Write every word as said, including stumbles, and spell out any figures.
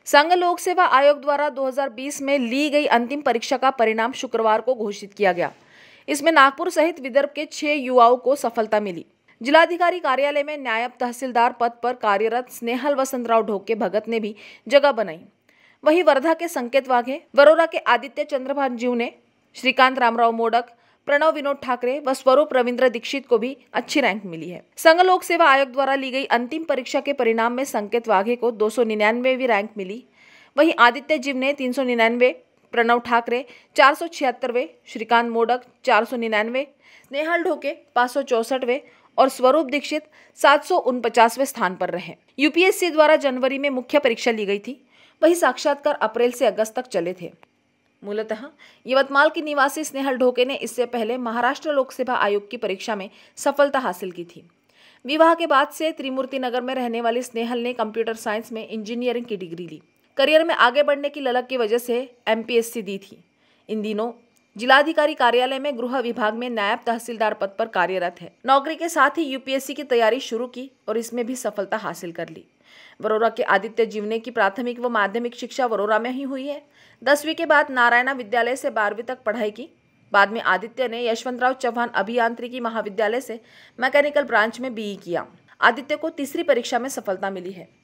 संघ लोक सेवा आयोग द्वारा दो हज़ार बीस में ली गई अंतिम परीक्षा का परिणाम शुक्रवार को घोषित किया गया। इसमें नागपुर सहित विदर्भ के छह युवाओं को सफलता मिली। जिलाधिकारी कार्यालय में नायब तहसीलदार पद पर कार्यरत स्नेहल वसंतराव ढोके भगत ने भी जगह बनाई। वहीं वर्धा के संकेत वाघे, वरोरा के आदित्य चंद्रभान जीव ने, श्रीकांत रामराव मोडक, प्रणव विनोद ठाकरे व स्वरूप रविंद्र दीक्षित को भी अच्छी रैंक मिली है। संघ लोक सेवा आयोग द्वारा ली गई अंतिम परीक्षा के परिणाम में संकेत वाघे को दो सौ निन्यानवेवीं रैंक मिली। वहीं आदित्य जीव ने तीन सौ निन्यानवे, प्रणव ठाकरे चार सौ छिहत्तरवे, श्रीकांत मोडक चार सौ निन्यानवे, स्नेहल ढोके पाँच सौ चौसठवें और स्वरूप दीक्षित सात सौ उनपचासवें स्थान पर रहे। यूपीएससी द्वारा जनवरी में मुख्य परीक्षा ली गई थी, वही साक्षात्कार अप्रैल से अगस्त तक चले थे। मूलतः यवतमाल की निवासी स्नेहल ढोके ने इससे पहले महाराष्ट्र लोक सेवा आयोग की परीक्षा में सफलता हासिल की थी। विवाह के बाद से त्रिमूर्ति नगर में रहने वाली स्नेहल ने कंप्यूटर साइंस में इंजीनियरिंग की डिग्री ली। करियर में आगे बढ़ने की ललक की वजह से एमपीएससी दी थी। इन दिनों जिलाधिकारी कार्यालय में गृह विभाग में नायब तहसीलदार पद पर कार्यरत है। नौकरी के साथ ही यूपीएससी की तैयारी शुरू की और इसमें भी सफलता हासिल कर ली। वरोरा के आदित्य जीवने की प्राथमिक व माध्यमिक शिक्षा वरोरा में ही हुई है। दसवीं के बाद नारायणा विद्यालय से बारहवीं तक पढ़ाई की। बाद में आदित्य ने यशवंतराव चौहान अभियांत्रिकी महाविद्यालय से मैकेनिकल ब्रांच में बीई किया। आदित्य को तीसरी परीक्षा में सफलता मिली है।